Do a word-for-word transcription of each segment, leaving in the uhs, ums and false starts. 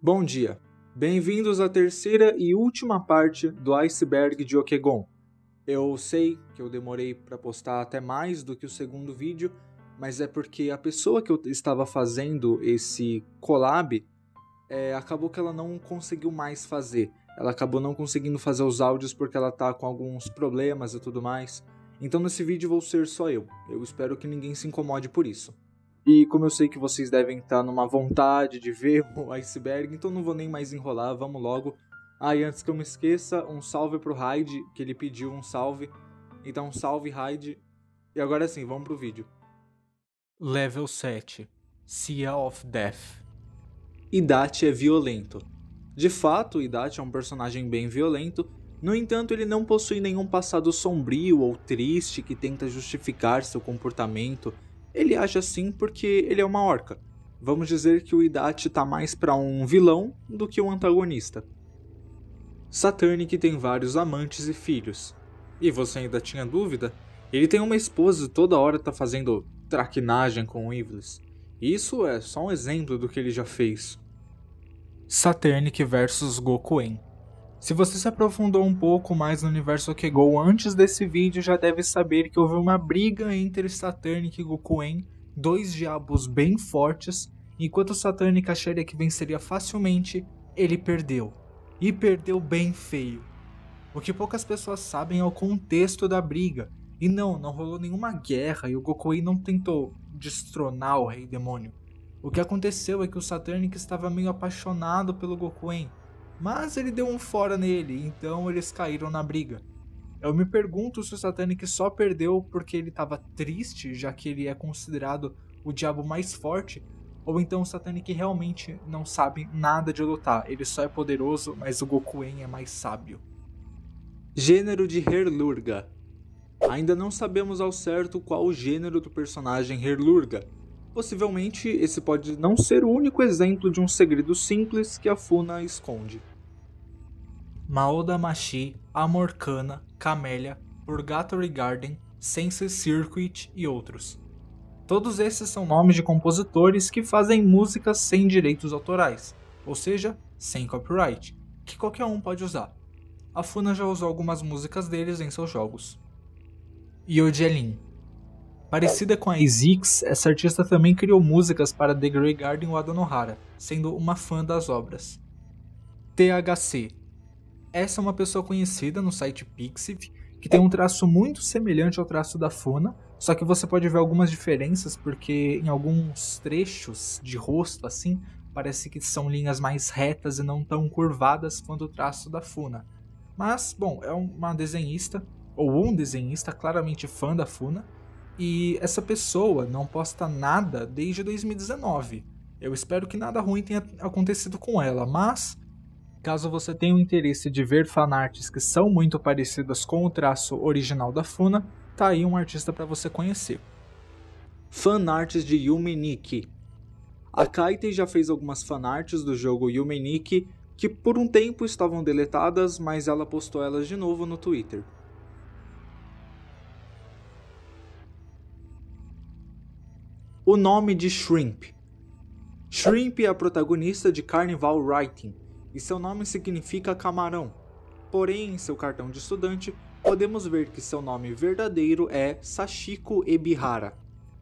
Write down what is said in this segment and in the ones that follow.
Bom dia, bem-vindos à terceira e última parte do Iceberg de Okegon. Eu sei que eu demorei para postar até mais do que o segundo vídeo, mas é porque a pessoa que eu estava fazendo esse collab, é, acabou que ela não conseguiu mais fazer. Ela acabou não conseguindo fazer os áudios porque ela tá com alguns problemas e tudo mais. Então nesse vídeo vou ser só eu. Eu espero que ninguém se incomode por isso. E como eu sei que vocês devem estar numa vontade de ver o Iceberg, então não vou nem mais enrolar, vamos logo. Ah, e antes que eu me esqueça, um salve pro Hyde, que ele pediu um salve. Então salve Hyde. E agora sim, vamos pro vídeo. Level sete. Sea of Death. Idachi é violento. De fato, Idachi é um personagem bem violento, no entanto ele não possui nenhum passado sombrio ou triste que tenta justificar seu comportamento. Ele age assim porque ele é uma orca. Vamos dizer que o Idachi tá mais pra um vilão do que um antagonista. Saturnic tem vários amantes e filhos. E você ainda tinha dúvida? Ele tem uma esposa e toda hora tá fazendo traquinagem com o Ivlis. Isso é só um exemplo do que ele já fez. Saturnic versus Gokuen. Se você se aprofundou um pouco mais no universo Okego antes desse vídeo, já deve saber que houve uma briga entre Saturnic e Gokuen, dois diabos bem fortes. Enquanto Saturnic acharia que venceria facilmente, ele perdeu. E perdeu bem feio. O que poucas pessoas sabem é o contexto da briga. E não, não rolou nenhuma guerra e o Gokuen não tentou destronar o Rei Demônio. O que aconteceu é que o Saturnic estava meio apaixonado pelo Gokuen, mas ele deu um fora nele, então eles caíram na briga. Eu me pergunto se o Saturnic só perdeu porque ele estava triste, já que ele é considerado o diabo mais forte, ou então o Saturnic realmente não sabe nada de lutar, ele só é poderoso, mas o Gokuen é mais sábio. Gênero de Herlurga. Ainda não sabemos ao certo qual o gênero do personagem Herlurga. Possivelmente esse pode não ser o único exemplo de um segredo simples que a Funa esconde. Maoda Machi, Amorcana, Camélia, Purgatory Garden, Sense Circuit e outros. Todos esses são nomes de compositores que fazem músicas sem direitos autorais, ou seja, sem copyright, que qualquer um pode usar. A Funa já usou algumas músicas deles em seus jogos. Yojelin. Parecida com a Izix, essa artista também criou músicas para The Grey Garden Wada Nohara, sendo uma fã das obras. T H C. Essa é uma pessoa conhecida no site Pixiv, que tem um traço muito semelhante ao traço da Funa, só que você pode ver algumas diferenças porque em alguns trechos de rosto assim, parece que são linhas mais retas e não tão curvadas quanto o traço da Funa. Mas, bom, é uma desenhista, ou um desenhista claramente fã da Funa, e essa pessoa não posta nada desde dois mil e dezenove. Eu espero que nada ruim tenha acontecido com ela, mas caso você tenha o interesse de ver fanarts que são muito parecidas com o traço original da Funa, tá aí um artista para você conhecer. Fanarts de Yume Nikki. A Kaite já fez algumas fanarts do jogo Yume Nikki que por um tempo estavam deletadas, mas ela postou elas de novo no Twitter. O nome de Shrimp. Shrimp é a protagonista de Carnival Writing, e seu nome significa camarão. Porém, em seu cartão de estudante, podemos ver que seu nome verdadeiro é Sachiko Ebihara.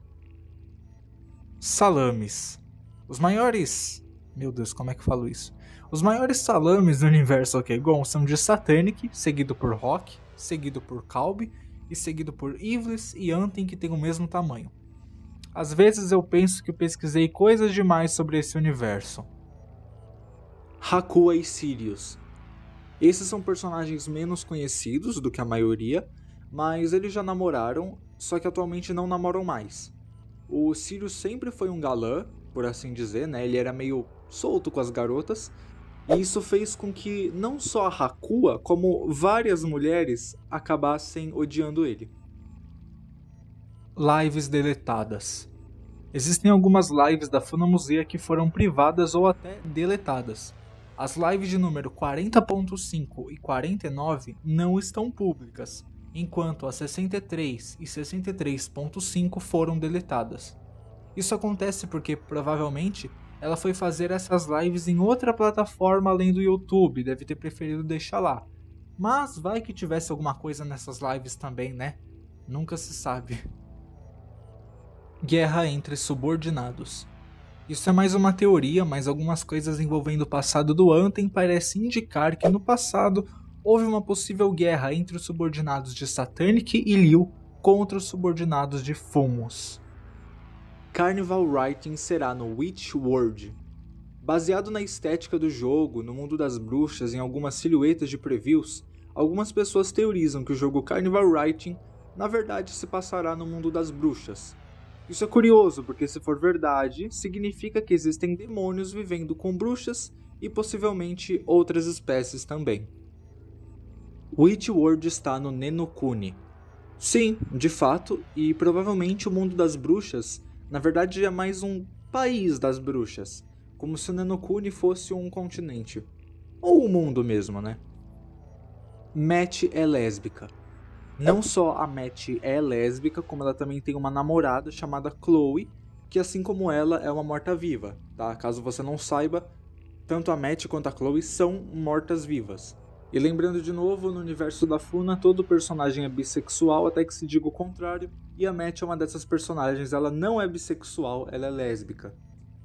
Salames. Os maiores... Meu Deus, como é que eu falo isso? Os maiores salames do universo Okegon são de Saturnic, seguido por Rock, seguido por Kalbi, e seguido por Ivlis e Anten, que tem o mesmo tamanho. Às vezes eu penso que eu pesquisei coisas demais sobre esse universo. Hakua e Sirius. Esses são personagens menos conhecidos do que a maioria, mas eles já namoraram, só que atualmente não namoram mais. O Sirius sempre foi um galã, por assim dizer, né? Ele era meio solto com as garotas, e isso fez com que não só a Hakua, como várias mulheres acabassem odiando ele. Lives deletadas. Existem algumas lives da Funamuzea que foram privadas ou até deletadas. As lives de número quarenta ponto cinco e quarenta e nove não estão públicas, enquanto as sessenta e três e sessenta e três ponto cinco foram deletadas. Isso acontece porque, provavelmente, ela foi fazer essas lives em outra plataforma além do YouTube, deve ter preferido deixar lá. Mas vai que tivesse alguma coisa nessas lives também, né? Nunca se sabe. Guerra entre subordinados. Isso é mais uma teoria, mas algumas coisas envolvendo o passado do Anthem parecem indicar que no passado houve uma possível guerra entre os subordinados de Satanic e Liu contra os subordinados de Fumos. Carnival Writing será no Witch World. Baseado na estética do jogo, no mundo das bruxas e em algumas silhuetas de previews, algumas pessoas teorizam que o jogo Carnival Writing na verdade se passará no mundo das bruxas. Isso é curioso, porque se for verdade, significa que existem demônios vivendo com bruxas e possivelmente outras espécies também. Witch World está no Nenokuni. Sim, de fato, e provavelmente o mundo das bruxas, na verdade é mais um país das bruxas, como se o Nenokuni fosse um continente. Ou o mundo mesmo, né? Matt é lésbica. Não só a Matt é lésbica, como ela também tem uma namorada chamada Chloe, que assim como ela é uma morta-viva, tá? Caso você não saiba, tanto a Matt quanto a Chloe são mortas-vivas. E lembrando de novo, no universo da Funa, todo personagem é bissexual até que se diga o contrário, e a Matt é uma dessas personagens, ela não é bissexual, ela é lésbica.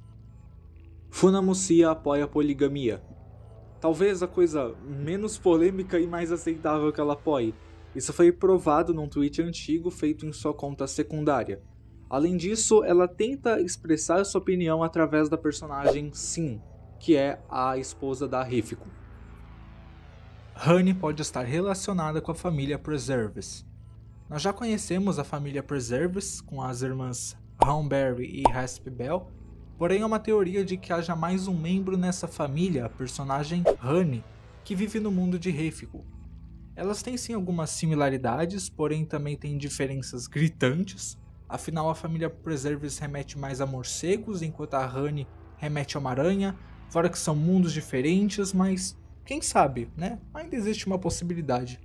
Funamucia apoia a poligamia. Talvez a coisa menos polêmica e mais aceitável que ela apoie. Isso foi provado num tweet antigo feito em sua conta secundária. Além disso, ela tenta expressar sua opinião através da personagem Sin, que é a esposa da Rifiko. Honey pode estar relacionada com a família Preserves. Nós já conhecemos a família Preserves, com as irmãs Hawnberry e Raspbell, porém é uma teoria de que haja mais um membro nessa família, a personagem Honey, que vive no mundo de Rifiko. Elas têm sim algumas similaridades, porém também têm diferenças gritantes. Afinal, a família Preserves remete mais a morcegos, enquanto a Honey remete a uma aranha. Fora que são mundos diferentes, mas quem sabe, né? Ainda existe uma possibilidade.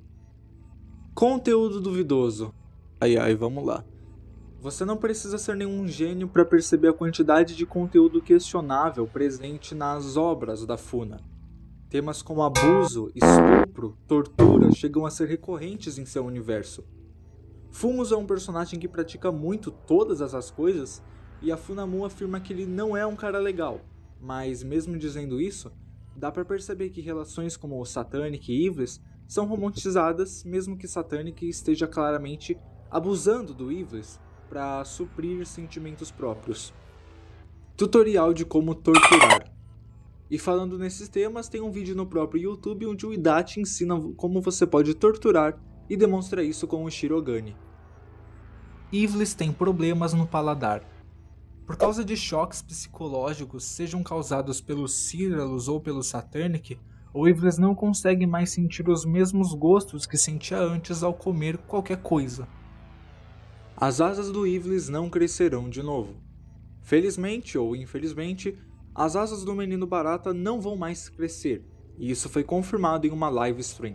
Conteúdo duvidoso. Ai ai, vamos lá. Você não precisa ser nenhum gênio para perceber a quantidade de conteúdo questionável presente nas obras da Funa. Temas como abuso, estupro, tortura chegam a ser recorrentes em seu universo. Fumos é um personagem que pratica muito todas essas coisas, e a Funamu afirma que ele não é um cara legal, mas mesmo dizendo isso, dá para perceber que relações como o Satanic e Evil's são romantizadas, mesmo que Satanic esteja claramente abusando do Evil's para suprir sentimentos próprios. Tutorial de como torturar. E falando nesses temas, tem um vídeo no próprio YouTube onde o Itachi ensina como você pode torturar e demonstra isso com o Shirogane. Ivlis tem problemas no paladar. Por causa de choques psicológicos, sejam causados pelos Círalos ou pelo Satanic, o Ivlis não consegue mais sentir os mesmos gostos que sentia antes ao comer qualquer coisa. As asas do Ivlis não crescerão de novo. Felizmente ou infelizmente, as asas do Menino Barata não vão mais crescer, e isso foi confirmado em uma live stream.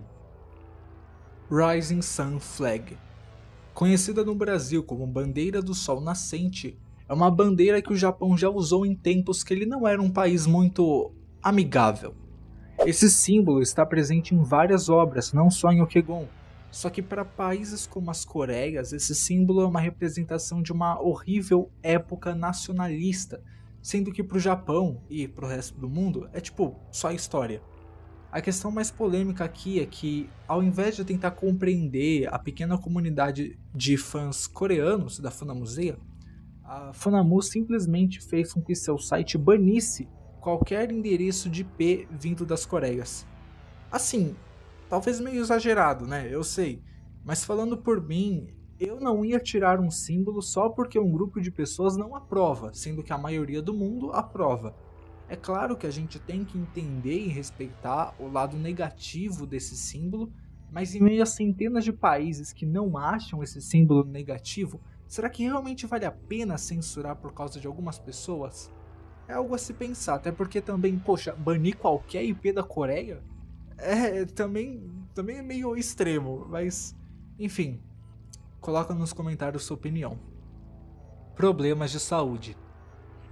Rising Sun Flag. Conhecida no Brasil como Bandeira do Sol Nascente, é uma bandeira que o Japão já usou em tempos que ele não era um país muito amigável. Esse símbolo está presente em várias obras, não só em Okegon, só que para países como as Coreias, esse símbolo é uma representação de uma horrível época nacionalista, sendo que para o Japão e para o resto do mundo é tipo só história. A questão mais polêmica aqui é que, ao invés de tentar compreender a pequena comunidade de fãs coreanos da Funamuseia, a Funamu simplesmente fez com que seu site banisse qualquer endereço de I P vindo das Coreias. Assim, talvez meio exagerado, né? Eu sei, mas falando por mim, eu não ia tirar um símbolo só porque um grupo de pessoas não aprova, sendo que a maioria do mundo aprova. É claro que a gente tem que entender e respeitar o lado negativo desse símbolo, mas em meio a centenas de países que não acham esse símbolo negativo, será que realmente vale a pena censurar por causa de algumas pessoas? É algo a se pensar, até porque também, poxa, banir qualquer I P da Coreia é também, também é meio extremo, mas enfim. Coloca nos comentários sua opinião. Problemas de saúde.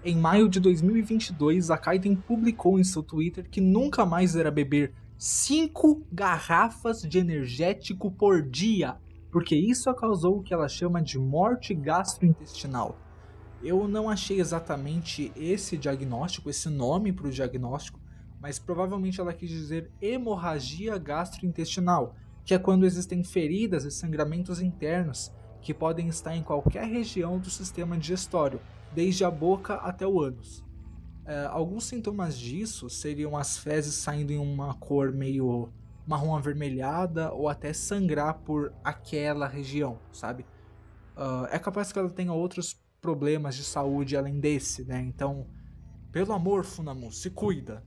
Em maio de dois mil e vinte e dois, a Kaiden publicou em seu Twitter que nunca mais irá beber cinco garrafas de energético por dia, porque isso causou o que ela chama de morte gastrointestinal. Eu não achei exatamente esse diagnóstico, esse nome para o diagnóstico, mas provavelmente ela quis dizer hemorragia gastrointestinal, que é quando existem feridas e sangramentos internos que podem estar em qualquer região do sistema digestório, desde a boca até o ânus. É, alguns sintomas disso seriam as fezes saindo em uma cor meio marrom avermelhada ou até sangrar por aquela região, sabe? Uh, é capaz que ela tenha outros problemas de saúde além desse, né? Então, pelo amor, Funamu, se cuida.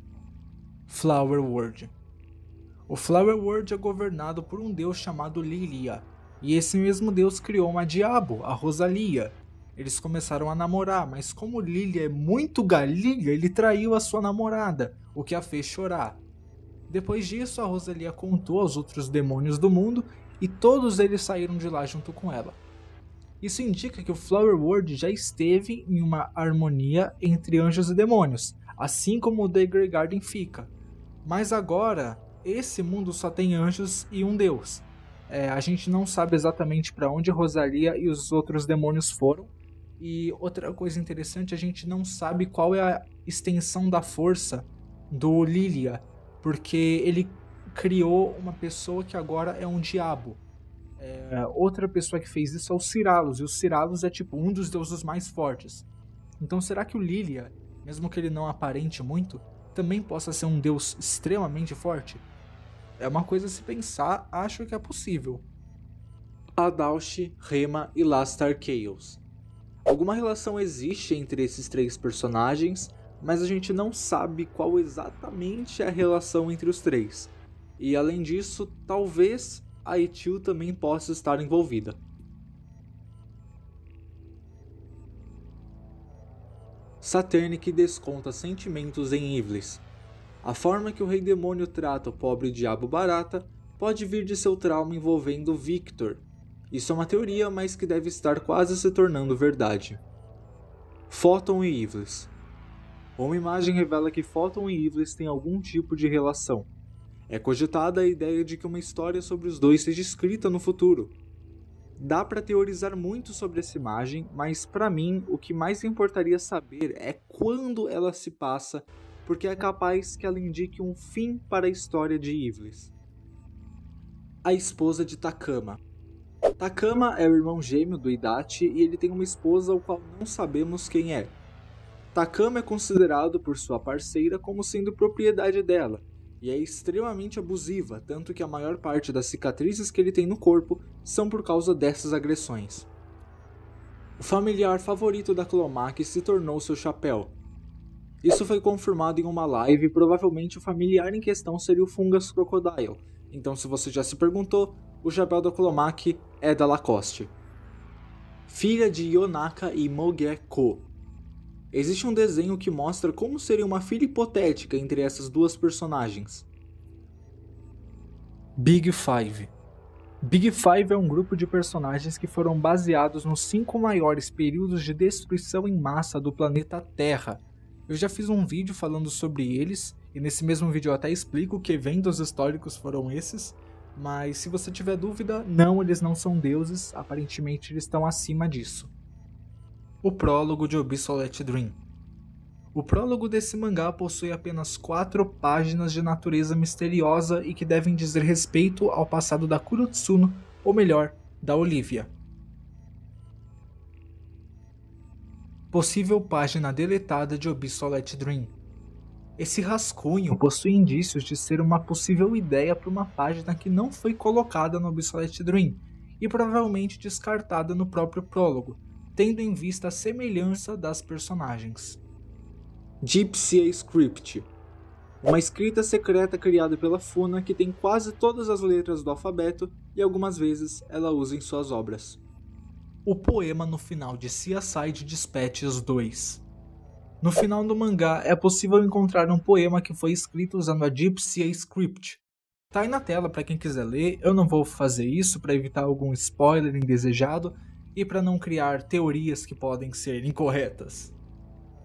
Flower World. O Flower World é governado por um deus chamado Lilia, e esse mesmo deus criou uma diabo, a Rosalia. Eles começaram a namorar, mas como Lilia é muito galinha, ele traiu a sua namorada, o que a fez chorar. Depois disso, a Rosalia contou aos outros demônios do mundo e todos eles saíram de lá junto com ela. Isso indica que o Flower World já esteve em uma harmonia entre anjos e demônios, assim como o The Grey Garden fica. Mas agora, esse mundo só tem anjos e um deus. É, a gente não sabe exatamente para onde Rosalia e os outros demônios foram. E outra coisa interessante, a gente não sabe qual é a extensão da força do Lilia, porque ele criou uma pessoa que agora é um diabo. É, outra pessoa que fez isso é o Ciralos, e o Ciralos é tipo um dos deuses mais fortes. Então será que o Lilia, mesmo que ele não aparente muito, também possa ser um deus extremamente forte? É uma coisa a se pensar, acho que é possível. Adalshi, Rema e Lastar Chaos. Alguma relação existe entre esses três personagens, mas a gente não sabe qual exatamente é a relação entre os três. E além disso, talvez a Etil também possa estar envolvida. Saturnic desconta sentimentos em Ivlis. A forma que o Rei Demônio trata o pobre diabo barata pode vir de seu trauma envolvendo Victor. Isso é uma teoria, mas que deve estar quase se tornando verdade. Photon e Ivlis. Uma imagem revela que Photon e Ivlis têm algum tipo de relação. É cogitada a ideia de que uma história sobre os dois seja escrita no futuro. Dá para teorizar muito sobre essa imagem, mas para mim o que mais importaria saber é quando ela se passa, porque é capaz que ela indique um fim para a história de Ivlis. A esposa de Takama. Takama é o irmão gêmeo do Hidachi e ele tem uma esposa ao qual não sabemos quem é. Takama é considerado por sua parceira como sendo propriedade dela, e é extremamente abusiva, tanto que a maior parte das cicatrizes que ele tem no corpo são por causa dessas agressões. O familiar favorito da Clomach se tornou seu chapéu. Isso foi confirmado em uma live e provavelmente o familiar em questão seria o Fungus Crocodile, então se você já se perguntou, o chapéu da Clomach é da Lacoste. Filha de Yonaka e Mogeko. Existe um desenho que mostra como seria uma filha hipotética entre essas duas personagens. Big Five. Big Five é um grupo de personagens que foram baseados nos cinco maiores períodos de destruição em massa do planeta Terra. Eu já fiz um vídeo falando sobre eles, e nesse mesmo vídeo eu até explico que eventos históricos foram esses, mas se você tiver dúvida, não, eles não são deuses, aparentemente eles estão acima disso. O prólogo de Obsolete Dream. O prólogo desse mangá possui apenas quatro páginas de natureza misteriosa e que devem dizer respeito ao passado da Kurotsuno, ou melhor, da Olivia. Possível página deletada de Obsolete Dream. Esse rascunho possui indícios de ser uma possível ideia para uma página que não foi colocada no Obsolete Dream e provavelmente descartada no próprio prólogo, tendo em vista a semelhança das personagens. Gypsy Script. Uma escrita secreta criada pela Funa que tem quase todas as letras do alfabeto e algumas vezes ela usa em suas obras. O poema no final de Seaside Dispatches dois. No final do mangá é possível encontrar um poema que foi escrito usando a Gypsy Script. Tá aí na tela para quem quiser ler, eu não vou fazer isso para evitar algum spoiler indesejado e para não criar teorias que podem ser incorretas.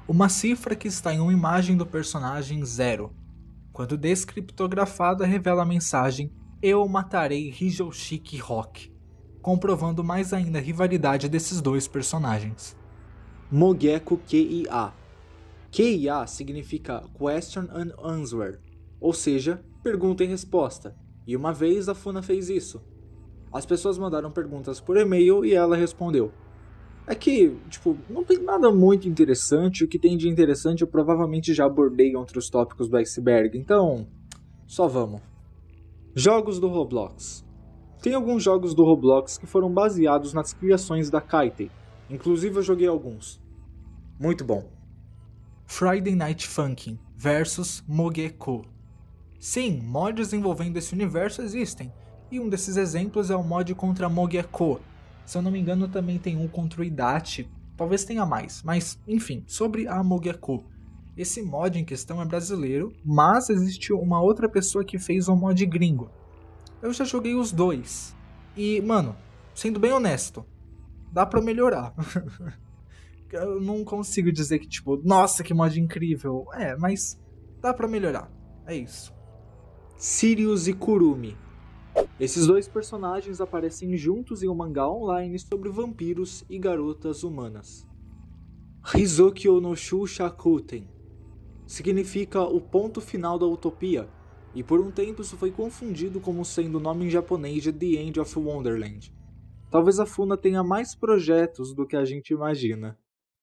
uma cifra que está em uma imagem do personagem zero. Quando descriptografada, revela a mensagem "Eu matarei Hijoshiki Rock", comprovando mais ainda a rivalidade desses dois personagens. Mogeko Q I A. Q I A significa Question and Answer, ou seja, pergunta e resposta, e uma vez a Funa fez isso. As pessoas mandaram perguntas por e-mail e ela respondeu. É que, tipo, não tem nada muito interessante, o que tem de interessante eu provavelmente já abordei em outros tópicos do Iceberg, então, só vamos. Jogos do Roblox. Tem alguns jogos do Roblox que foram baseados nas criações da Kaitei, inclusive eu joguei alguns. Muito bom. Friday Night Funkin' versus Mogeko. Sim, mods envolvendo esse universo existem, e um desses exemplos é o mod contra Mogeko. Se eu não me engano também tem um contra o Idachi, talvez tenha mais, mas enfim, sobre a Mogeko. Esse mod em questão é brasileiro, mas existe uma outra pessoa que fez um mod gringo. Eu já joguei os dois, e mano, sendo bem honesto, dá pra melhorar. Eu não consigo dizer que tipo, nossa que mod incrível, é, mas dá pra melhorar, é isso. Sirius e Kurumi. Esses dois personagens aparecem juntos em um mangá online sobre vampiros e garotas humanas. Rizokyo no Shu Shakuten significa o ponto final da utopia, e por um tempo isso foi confundido como sendo o nome em japonês de The End of Wonderland. Talvez a Funa tenha mais projetos do que a gente imagina.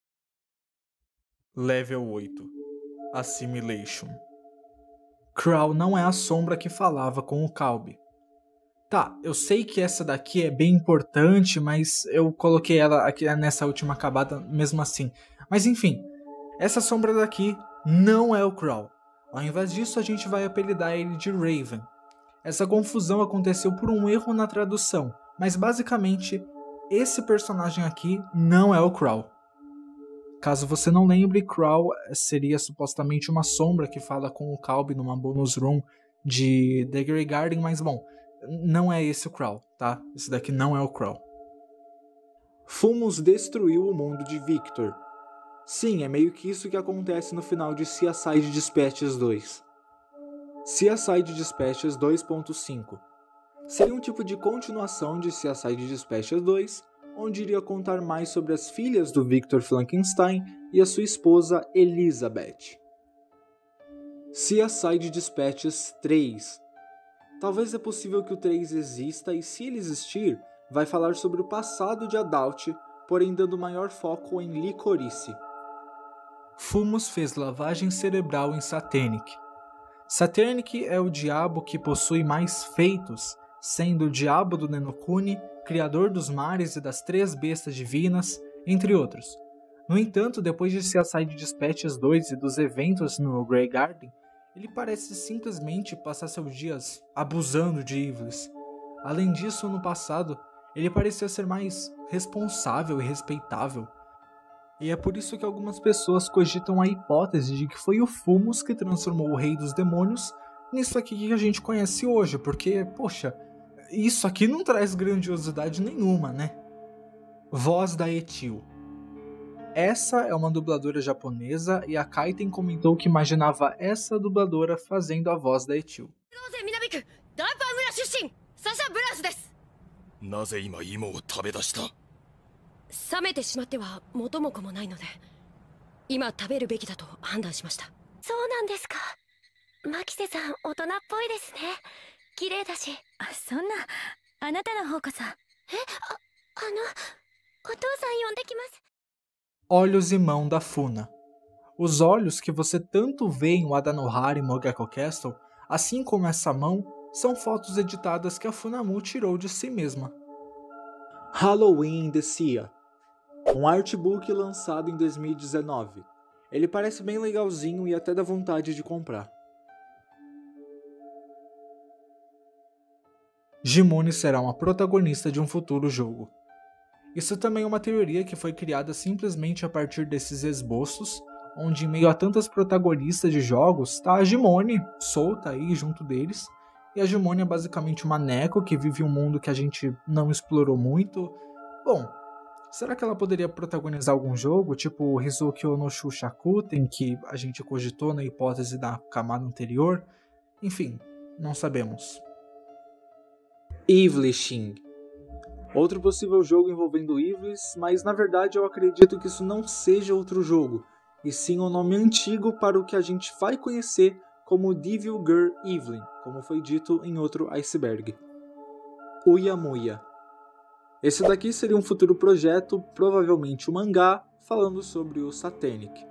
Level oito. Assimilation. Crow não é a sombra que falava com o Kalbi. Tá, eu sei que essa daqui é bem importante, mas eu coloquei ela aqui nessa última acabada mesmo assim. Mas enfim, essa sombra daqui não é o Crow. Ao invés disso, a gente vai apelidar ele de Raven. Essa confusão aconteceu por um erro na tradução, mas basicamente, esse personagem aqui não é o Crow. Caso você não lembre, Crow seria supostamente uma sombra que fala com o Kalbi numa bonus room de The Grey Garden, mas bom, não é esse o Crow, tá? Esse daqui não é o Crow. Fumos destruiu o mundo de Victor. Sim, é meio que isso que acontece no final de Suicide Dispatches dois. Suicide Dispatches dois ponto cinco seria um tipo de continuação de Suicide Dispatches dois, onde iria contar mais sobre as filhas do Victor Frankenstein e a sua esposa Elizabeth. Suicide Dispatches três. Talvez é possível que o três exista e, se ele existir, vai falar sobre o passado de Adult, porém dando maior foco em Licorice. Fumos fez lavagem cerebral em Satanic. Satanic é o diabo que possui mais feitos, sendo o diabo do Nenokuni, criador dos mares e das três bestas divinas, entre outros. No entanto, depois de Suicide Dispatches dois e dos eventos no Grey Garden, ele parece simplesmente passar seus dias abusando de Ivlis. Além disso, no passado, ele parecia ser mais responsável e respeitável. E é por isso que algumas pessoas cogitam a hipótese de que foi o Fumos que transformou o Rei dos Demônios nisso aqui que a gente conhece hoje, porque, poxa, isso aqui não traz grandiosidade nenhuma, né? Voz da Etil. Essa é uma dubladora japonesa e a Kaiten comentou que imaginava essa dubladora fazendo a voz da Etil. Olhos e mão da Funa. Os olhos que você tanto vê em Wadanohara e Mogeko Castle, assim como essa mão, são fotos editadas que a Funamu tirou de si mesma. Halloween in the Sea. Um artbook lançado em dois mil e dezenove. Ele parece bem legalzinho e até dá vontade de comprar. Jimune será uma protagonista de um futuro jogo. Isso também é uma teoria que foi criada simplesmente a partir desses esboços, onde em meio a tantas protagonistas de jogos, tá a Jimone solta aí junto deles, e a Jimone é basicamente uma Neko que vive um mundo que a gente não explorou muito. Bom, Será que ela poderia protagonizar algum jogo, tipo Hizukyo no Shushaku-ten, que a gente cogitou na hipótese da camada anterior? Enfim, não sabemos. Evelyn. Outro possível jogo envolvendo Ivlis, mas na verdade eu acredito que isso não seja outro jogo, e sim um nome antigo para o que a gente vai conhecer como Devil Girl Evelyn, como foi dito em outro iceberg. Uyamuya. Esse daqui seria um futuro projeto, provavelmente um mangá, falando sobre o Satanic.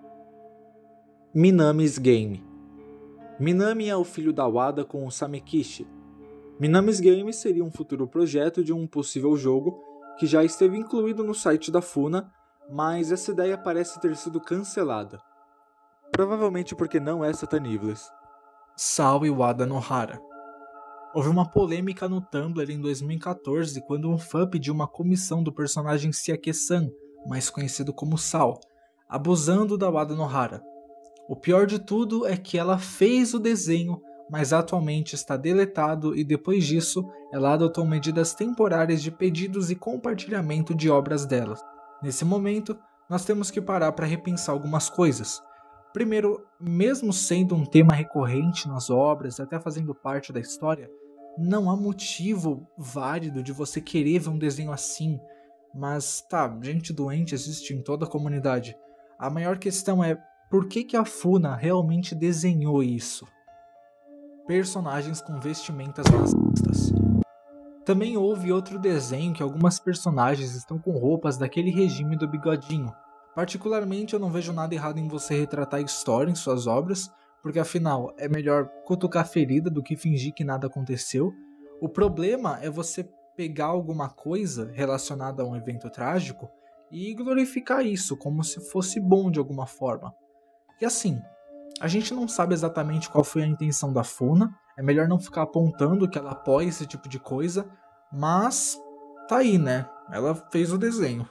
Minami's Game. Minami é o filho da Wada com o Samekishi. Minami's Game seria um futuro projeto de um possível jogo que já esteve incluído no site da Funa, mas essa ideia parece ter sido cancelada. Provavelmente porque não é Satanivles. Sawi Wada Nohara. Houve uma polêmica no Tumblr em dois mil e quatorze quando um fã pediu uma comissão do personagem Siake-san, mais conhecido como Sal, abusando da Wada Nohara. O pior de tudo é que ela fez o desenho, mas atualmente está deletado e depois disso ela adotou medidas temporárias de pedidos e compartilhamento de obras dela. Nesse momento, nós temos que parar para repensar algumas coisas. Primeiro, mesmo sendo um tema recorrente nas obras, até fazendo parte da história, não há motivo válido de você querer ver um desenho assim. Mas tá, gente doente existe em toda a comunidade. A maior questão é por que, que a Funa realmente desenhou isso? Personagens com vestimentas nazistas. Também houve outro desenho que algumas personagens estão com roupas daquele regime do bigodinho. Particularmente, eu não vejo nada errado em você retratar a história em suas obras, porque afinal é melhor cutucar a ferida do que fingir que nada aconteceu. O problema é você pegar alguma coisa relacionada a um evento trágico e glorificar isso como se fosse bom de alguma forma. E assim, a gente não sabe exatamente qual foi a intenção da Funa, é melhor não ficar apontando que ela apoia esse tipo de coisa, mas tá aí, né? Ela fez o desenho.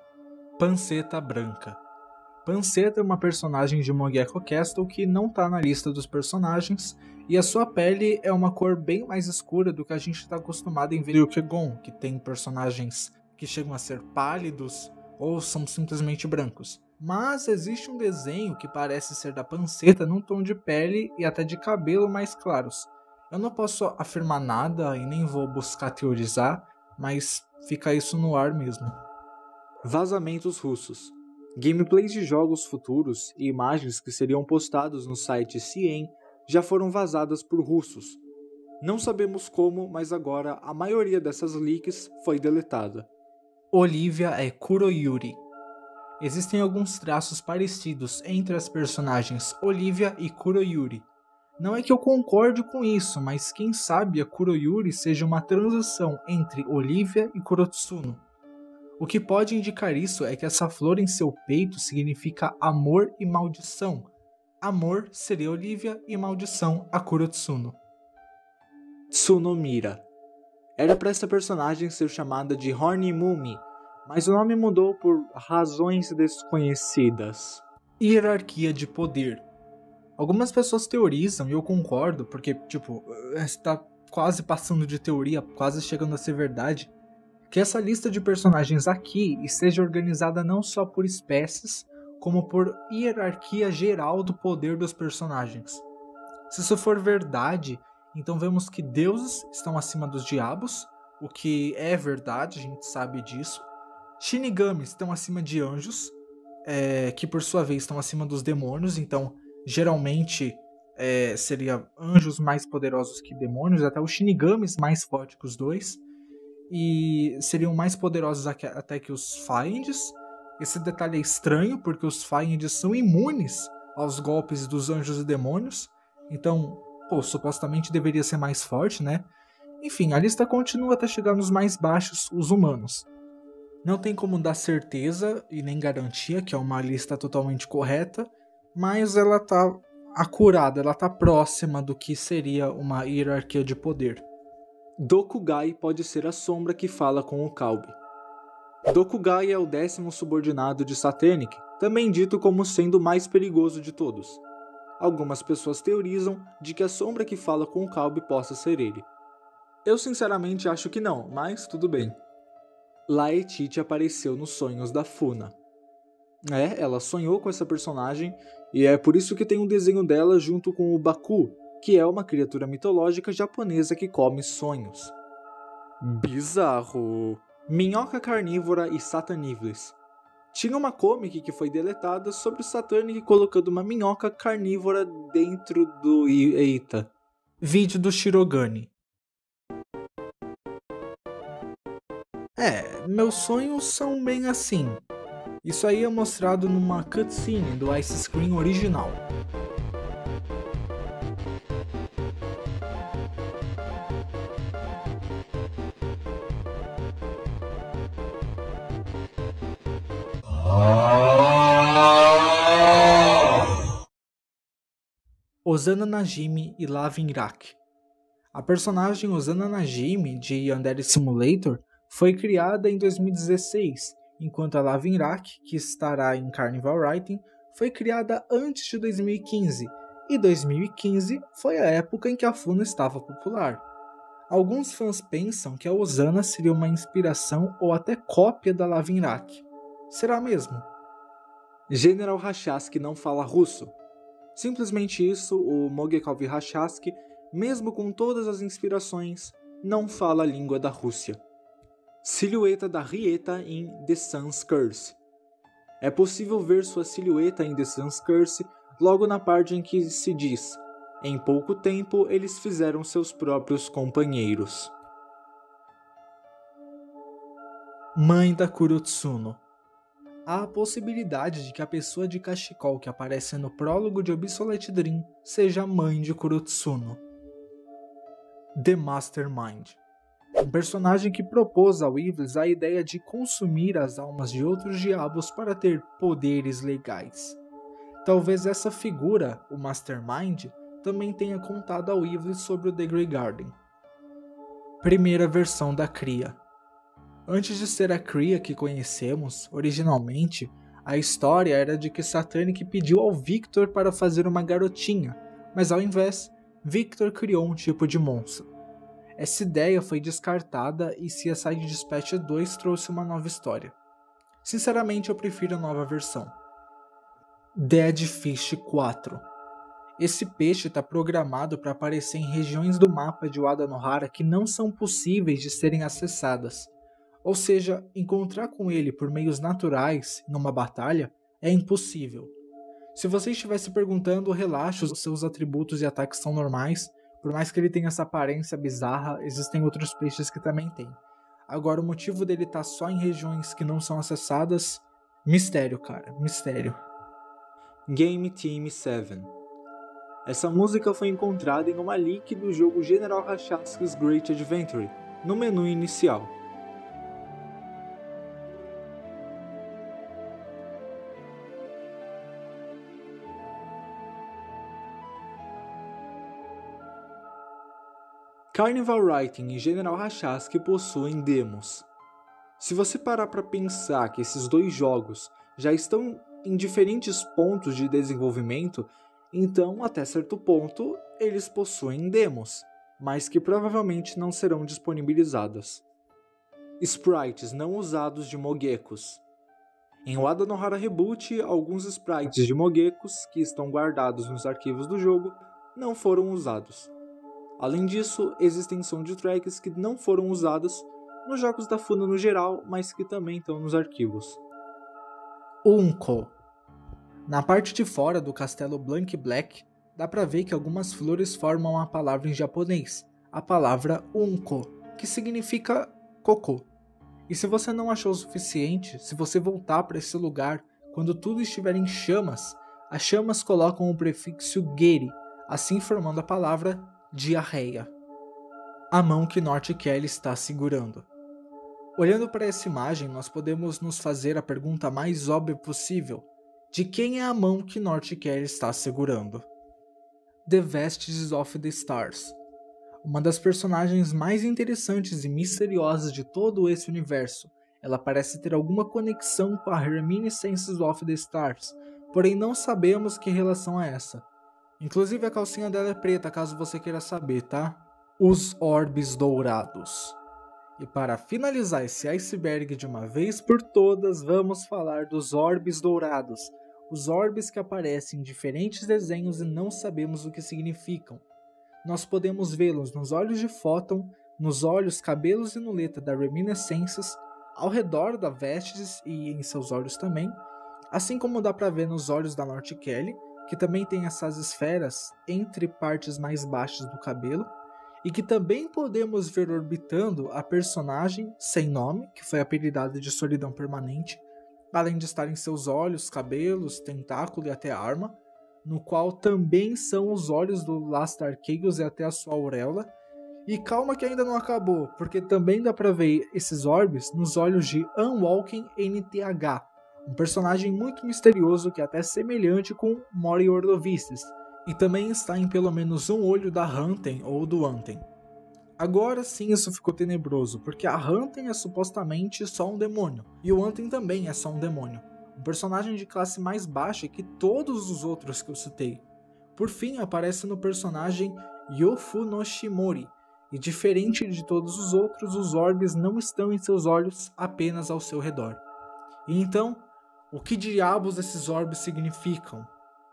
Panceta Branca. Panceta é uma personagem de Mangekyo Castle que não tá na lista dos personagens, e a sua pele é uma cor bem mais escura do que a gente está acostumado em ver em Ryokugon, que tem personagens que chegam a ser pálidos ou são simplesmente brancos. Mas existe um desenho que parece ser da Panceta num tom de pele e até de cabelo mais claros. Eu não posso afirmar nada e nem vou buscar teorizar, mas fica isso no ar mesmo. Vazamentos russos. Gameplays de jogos futuros e imagens que seriam postados no site C N já foram vazadas por russos. Não sabemos como, mas agora a maioria dessas leaks foi deletada. Olivia é Kuroyuri. Existem alguns traços parecidos entre as personagens Olivia e Kuroyuri. Não é que eu concorde com isso, mas quem sabe a Kuroyuri seja uma transição entre Olivia e Kurotsuno. O que pode indicar isso é que essa flor em seu peito significa amor e maldição. Amor seria Olivia e maldição a Kurotsuno. Tsunomira. Era para essa personagem ser chamada de Horny Mumi, mas o nome mudou por razões desconhecidas. Hierarquia de poder. Algumas pessoas teorizam, e eu concordo, porque, tipo, está quase passando de teoria, quase chegando a ser verdade, que essa lista de personagens aqui esteja organizada não só por espécies, como por hierarquia geral do poder dos personagens. Se isso for verdade, então vemos que deuses estão acima dos diabos, o que é verdade, a gente sabe disso. Shinigamis estão acima de anjos, é, que por sua vez estão acima dos demônios, então geralmente é, seria anjos mais poderosos que demônios, até os Shinigamis mais fortes que os dois. E seriam mais poderosos até que os Fiends. Esse detalhe é estranho, porque os Fiends são imunes aos golpes dos anjos e demônios. Então, pô, supostamente deveria ser mais forte, né? Enfim, a lista continua até chegar nos mais baixos, os humanos. Não tem como dar certeza e nem garantia que é uma lista totalmente correta, mas ela tá acurada, ela tá próxima do que seria uma hierarquia de poder. Dokugai pode ser a sombra que fala com o Kalbi. Dokugai é o décimo subordinado de Satanic, também dito como sendo o mais perigoso de todos. Algumas pessoas teorizam de que a sombra que fala com o Kalbi possa ser ele. Eu sinceramente acho que não, mas tudo bem. Laetitia apareceu nos sonhos da Funa. É, ela sonhou com essa personagem e é por isso que tem um desenho dela junto com o Baku, que é uma criatura mitológica japonesa que come sonhos. Bizarro! Minhoca Carnívora e Satanivis. Tinha uma comic que foi deletada sobre o Satanic colocando uma minhoca carnívora dentro do... Eita. Vídeo do Shirogane. É, meus sonhos são bem assim. Isso aí é mostrado numa cutscene do Ice Screen original. Ozana Najimi e Lavin Rak. A personagem Ozana Najimi de Yandere Simulator foi criada em dois mil e dezesseis, enquanto a Lavin Rak, que estará em Carnival Writing, foi criada antes de dois mil e quinze, e dois mil e quinze foi a época em que a Funa estava popular. Alguns fãs pensam que a Ozana seria uma inspiração ou até cópia da Lavin Rak. Será mesmo? General Hachaski não fala russo. Simplesmente isso, o Mogekov Hachaski, mesmo com todas as inspirações, não fala a língua da Rússia. Silhueta da Rieta em The Sun's Curse. É possível ver sua silhueta em The Sun's Curse logo na parte em que se diz: em pouco tempo eles fizeram seus próprios companheiros. Mãe da Kurotsuno. Há a possibilidade de que a pessoa de cachecol que aparece no prólogo de Obsolete Dream seja a mãe de Kurotsuno. The Mastermind. Um personagem que propôs ao Ivlis a ideia de consumir as almas de outros diabos para ter poderes legais. Talvez essa figura, o Mastermind, também tenha contado ao Ivlis sobre o The Grey Garden. Primeira versão da Cria. Antes de ser a Cria que conhecemos, originalmente, a história era de que Satanic pediu ao Victor para fazer uma garotinha, mas ao invés, Victor criou um tipo de monstro. Essa ideia foi descartada e C S I Dispatch dois trouxe uma nova história. Sinceramente, eu prefiro a nova versão. Dead Fish quatro. Esse peixe está programado para aparecer em regiões do mapa de Wada Nohara que não são possíveis de serem acessadas. Ou seja, encontrar com ele por meios naturais numa batalha é impossível. Se você estiver se perguntando, relaxe, os seus atributos e ataques são normais. Por mais que ele tenha essa aparência bizarra, existem outros peixes que também têm. Agora, o motivo dele estar só em regiões que não são acessadas... Mistério, cara, mistério. Game Team sete. Essa música foi encontrada em uma leak do jogo General Hachaski's Great Adventure, no menu inicial. Carnival Writing e General Hachaski possuem demos. Se você parar para pensar que esses dois jogos já estão em diferentes pontos de desenvolvimento, então, até certo ponto, eles possuem demos, mas que provavelmente não serão disponibilizadas. Sprites não usados de Mogekos. Em Wada Nohara Reboot, alguns sprites de Mogekos, que estão guardados nos arquivos do jogo, não foram usados. Além disso, existem soundtracks que não foram usadas nos jogos da Funa no geral, mas que também estão nos arquivos. Unko. Na parte de fora do castelo Blank Black, dá pra ver que algumas flores formam a palavra em japonês, a palavra Unko, que significa cocô. E se você não achou o suficiente, se você voltar para esse lugar, quando tudo estiver em chamas, as chamas colocam o prefixo geri, assim formando a palavra diarreia. A mão que North Kelly está segurando. Olhando para essa imagem, nós podemos nos fazer a pergunta mais óbvia possível: de quem é a mão que North Kelly está segurando? The Vestiges of the Stars. Uma das personagens mais interessantes e misteriosas de todo esse universo. Ela parece ter alguma conexão com a Reminiscences of the Stars, porém não sabemos que relação é essa. Inclusive a calcinha dela é preta, caso você queira saber, tá? Os Orbes Dourados. E para finalizar esse iceberg de uma vez por todas, vamos falar dos orbes dourados. Os orbes que aparecem em diferentes desenhos e não sabemos o que significam. Nós podemos vê-los nos olhos de Photon, nos olhos, cabelos e nuleta da Reminiscences, ao redor da Vestes e em seus olhos também, assim como dá para ver nos olhos da North Kelly, que também tem essas esferas entre partes mais baixas do cabelo, e que também podemos ver orbitando a personagem sem nome, que foi apelidada de Solidão Permanente, além de estar em seus olhos, cabelos, tentáculo e até arma, no qual também são os olhos do Last Archaios e até a sua auréola. E calma que ainda não acabou, porque também dá pra ver esses orbes nos olhos de Unwalking N T H, um personagem muito misterioso que é até semelhante com Mori Ordovistes, e também está em pelo menos um olho da Hanten ou do Anten. Agora sim isso ficou tenebroso, porque a Hanten é supostamente só um demônio, e o Anten também é só um demônio, um personagem de classe mais baixa que todos os outros que eu citei. Por fim, aparece no personagem Yofu no Shimori, e diferente de todos os outros, os orbes não estão em seus olhos, apenas ao seu redor. E então, o que diabos esses orbes significam?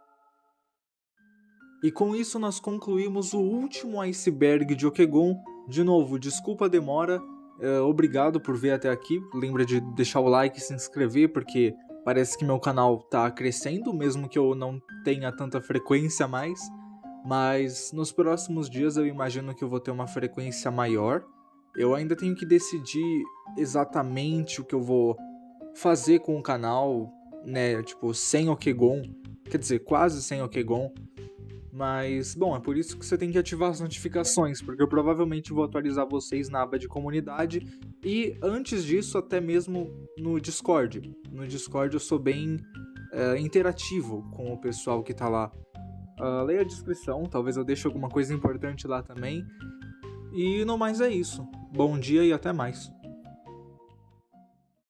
E com isso nós concluímos o último iceberg de Okegon. De novo, desculpa a demora, é, obrigado por ver até aqui. Lembra de deixar o like e se inscrever, porque parece que meu canal está crescendo, mesmo que eu não tenha tanta frequência mais. Mas nos próximos dias eu imagino que eu vou ter uma frequência maior. Eu ainda tenho que decidir exatamente o que eu vou fazer com o canal, né? Tipo, sem Okegon, quer dizer, quase sem Okegon. Mas, bom, é por isso que você tem que ativar as notificações, porque eu provavelmente vou atualizar vocês na aba de comunidade e, antes disso, até mesmo no Discord. No Discord eu sou bem é, interativo com o pessoal que tá lá. Uh, leia a descrição, talvez eu deixe alguma coisa importante lá também. E no mais é isso. Bom dia e até mais.